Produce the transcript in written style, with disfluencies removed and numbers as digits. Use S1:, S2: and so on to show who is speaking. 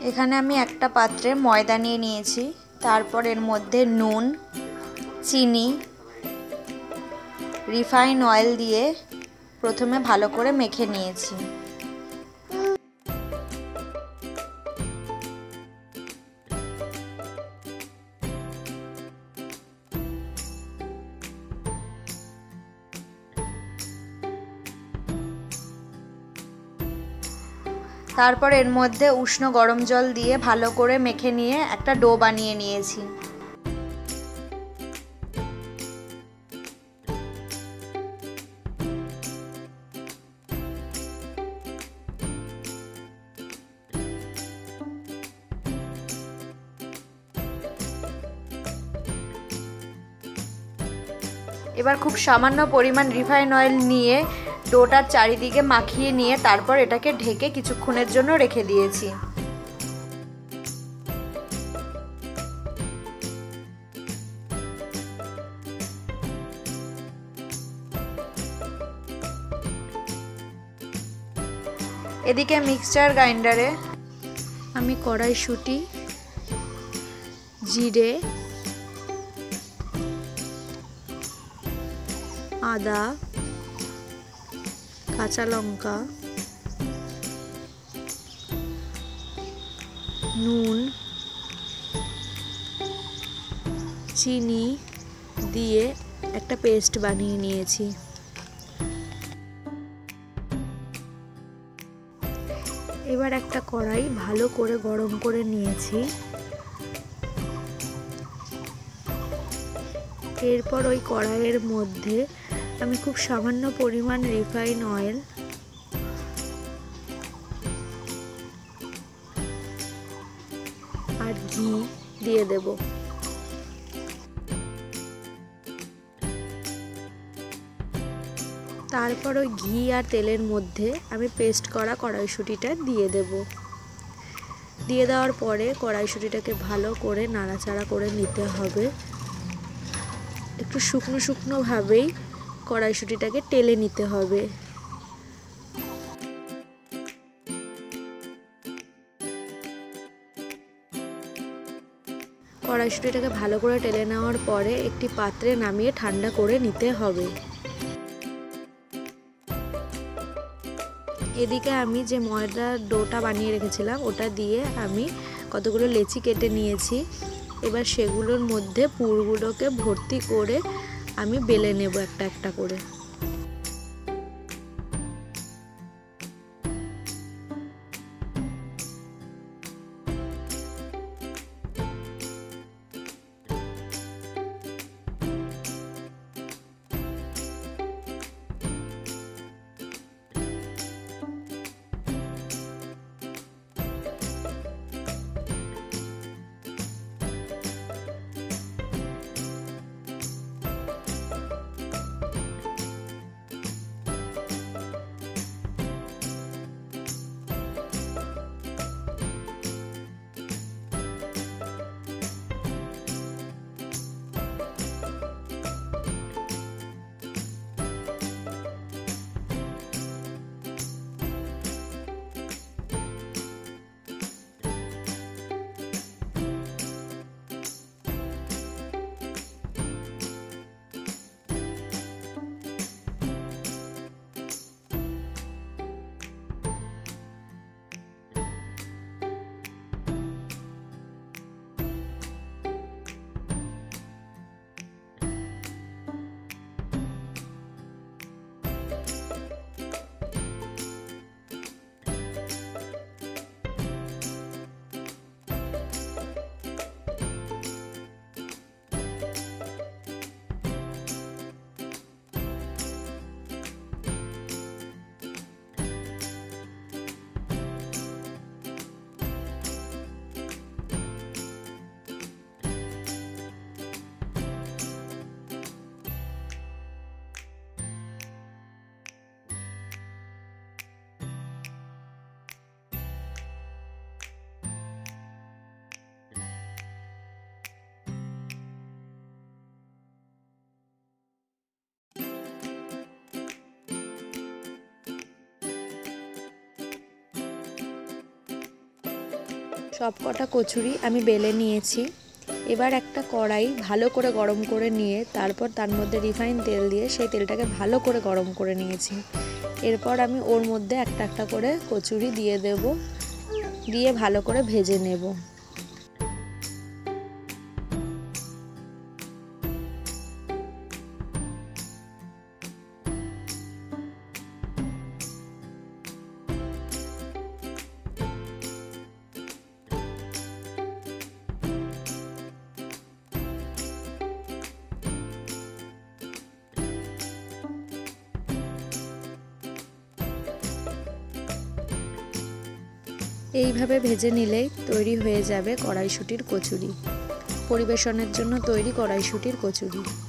S1: এখানে আমি একটা পাত্রে ময়দা নিয়ে নিয়েছি, তারপর এর মধ্যে নুন, চিনি, রিফাইন অয়েল দিয়ে প্রথমে ভালো করে মেখে নিয়েছি। তারপর এর মধ্যে উষ্ণ গরম জল দিয়ে ভালো করে মেখে নিয়ে একটা ডো বানিয়ে নিয়েছি। এবার খুব সামান্য পরিমাণ রিফাইন অয়েল নিয়ে ডোটার চারিদিকে মাখিয়ে নিয়ে তারপর এটাকে ঢেকে কিছুক্ষণের জন্য রেখে দিয়েছি। এদিকে মিক্সচার গ্রাইন্ডারে আমি কড়াইশুঁটি, জিরে, আদা, কাঁচা লঙ্কা, নুন, চিনি দিয়ে একটা পেস্ট বানিয়ে নিয়েছি। এবার একটা কড়াই ভালো করে গরম করে নিয়েছি। এরপর ওই কড়াইয়ের মধ্যে আমি খুব সামান্য পরিমাণ রিফাইন অয়েল আর ঘি দিয়ে দেব। তারপর ওই ঘি আর তেলের মধ্যে আমি পেস্ট করা কড়াইশুঁটিটা দিয়ে দেব। দিয়ে দেওয়ার পরে কড়াইশুঁটিটাকে ভালো করে নাড়াচাড়া করে নিতে হবে। একটু শুকনো শুকনো ভাবেই কড়াইশুঁটিটাকে টেলে নিতে হবে। কড়াইশুঁটিটাকে ভালো করে টেলে নেওয়ার পরে একটি পাত্রে নামিয়ে ঠান্ডা করে নিতে হবে। এদিকে আমি যে ময়দার ডোটা বানিয়ে রেখেছিলাম ওটা দিয়ে আমি কতগুলো লেচি কেটে নিয়েছি। এবার সেগুলোর মধ্যে পুরগুলোকে ভর্তি করে আমি বেলে নেব একটা একটা করে। সব কটা কচুরি আমি বেলে নিয়েছি। এবার একটা কড়াই ভালো করে গরম করে নিয়ে তারপর তার মধ্যে রিফাইন তেল দিয়ে সেই তেলটাকে ভালো করে গরম করে নিয়েছি। এরপর আমি ওর মধ্যে একটা একটা করে কচুরি দিয়ে দেব, দিয়ে ভালো করে ভেজে নেব। এইভাবে ভেজে নিলেই তৈরি হয়ে যাবে কড়াইশুঁটির কচুরি। পরিবেশনের জন্য তৈরি কড়াইশুঁটির কচুরি।